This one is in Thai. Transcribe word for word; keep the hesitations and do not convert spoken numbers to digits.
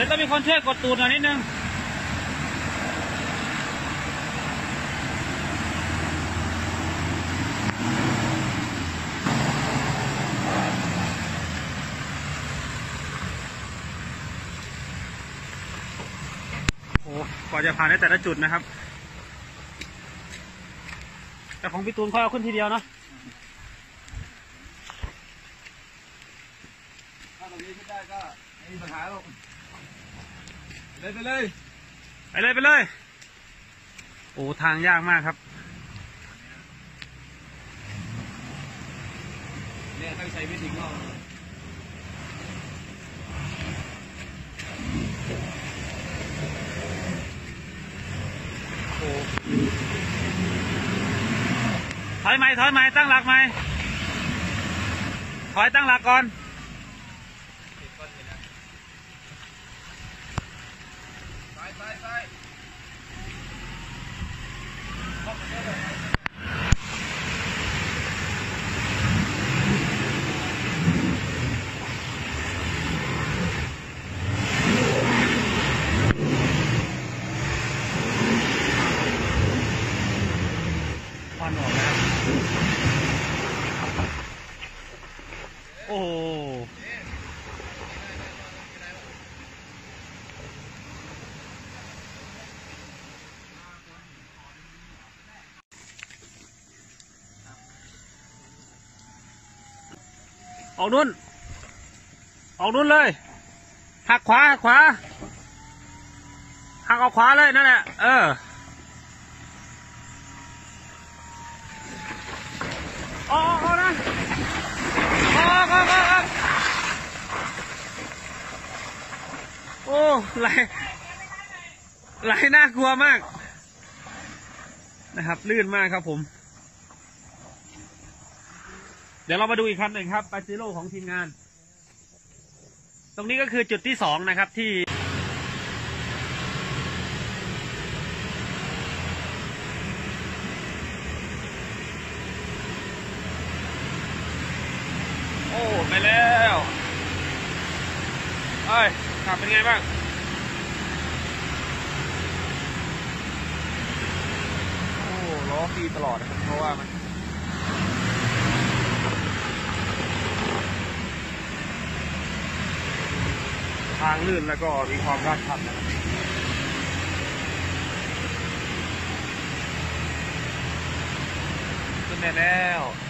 ดี๋ยวต้องมีคนช่วยกดตูดหน่อยนิดนึงโอ้กว่าจะผ่านได้แต่ละจุดนะครับแต่ของพี่ตูนค่อยเอาขึ้นทีเดียวเนาะถ้าตรงนี้ขึ้นได้ก็ไม่มีปัญหาหรอกเลยไปเลยไปเลยไปเลยโอ้ทางยากมากครับเนี่ยต้องใช้วิธีงอกโอ้ถอยไหมถอยไหมตั้งหลักไหมถอยตั้งหลักก่อนควันออกแล้วโอ้ออกนู่นออกนู่นเลยหักขวาหักขวาหักออกขวาเลยนั่นแหละเออออกออกนะออกออกออกโอ้ไหลไหลน่ากลัวมากนะครับลื่นมากครับผมเดี๋ยวเรามาดูอีกคันหนึ่งครับปาเจโร่ของทีมงานตรงนี้ก็คือจุดที่สองนะครับที่โอ้ไปแล้วเอ้ยขับเป็นไงบ้างโอ้ล้อฟรีตลอดนะครับเพราะว่ามันทางลื่นแล้วก็มีความราดชันนะครับขึ้นได้แล้ว